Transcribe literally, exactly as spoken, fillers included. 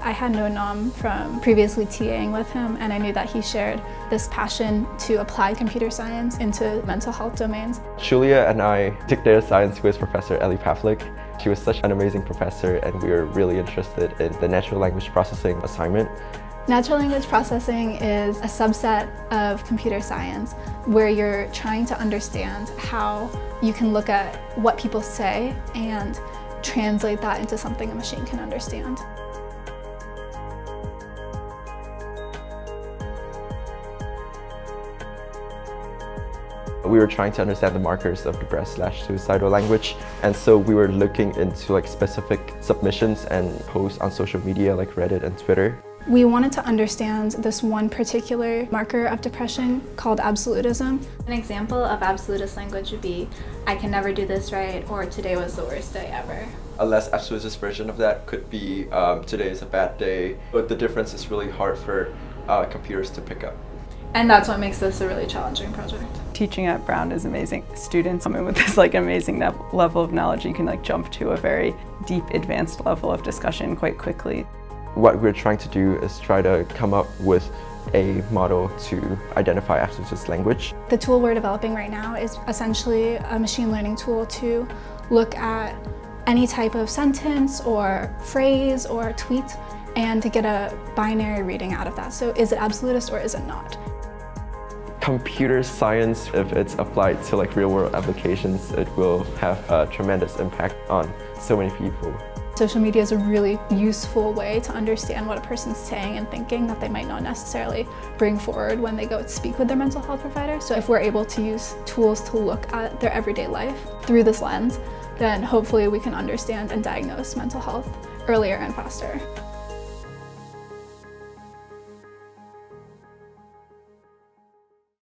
I had known Nam from previously TAing with him, and I knew that he shared this passion to apply computer science into mental health domains. Julia and I took data science with Professor Ellie Pavlik. She was such an amazing professor, and we were really interested in the natural language processing assignment. Natural language processing is a subset of computer science where you're trying to understand how you can look at what people say and translate that into something a machine can understand. We were trying to understand the markers of depressed slash suicidal language, and so we were looking into like specific submissions and posts on social media like Reddit and Twitter. We wanted to understand this one particular marker of depression called absolutism. An example of absolutist language would be, I can never do this right, or today was the worst day ever. A less absolutist version of that could be, um, today is a bad day, but the difference is really hard for uh, computers to pick up. And that's what makes this a really challenging project. Teaching at Brown is amazing. Students come in with this like amazing level of knowledge. You can like jump to a very deep, advanced level of discussion quite quickly. What we're trying to do is try to come up with a model to identify absolutist language. The tool we're developing right now is essentially a machine learning tool to look at any type of sentence or phrase or tweet and to get a binary reading out of that. So is it absolutist or is it not? Computer science, if it's applied to like real-world applications, it will have a tremendous impact on so many people. Social media is a really useful way to understand what a person's saying and thinking that they might not necessarily bring forward when they go speak with their mental health provider. So if we're able to use tools to look at their everyday life through this lens, then hopefully we can understand and diagnose mental health earlier and faster.